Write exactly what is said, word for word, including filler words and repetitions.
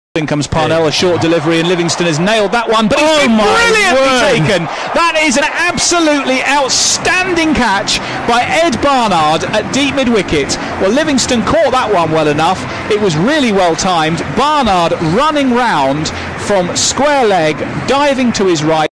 In comes Parnell, a short delivery, and Livingston has nailed that one, but it's oh been brilliantly word. taken. That is an absolutely outstanding catch by Ed Barnard at deep mid-wicket. Well, Livingston caught that one well enough. It was really well timed. Barnard running round from square leg, diving to his right.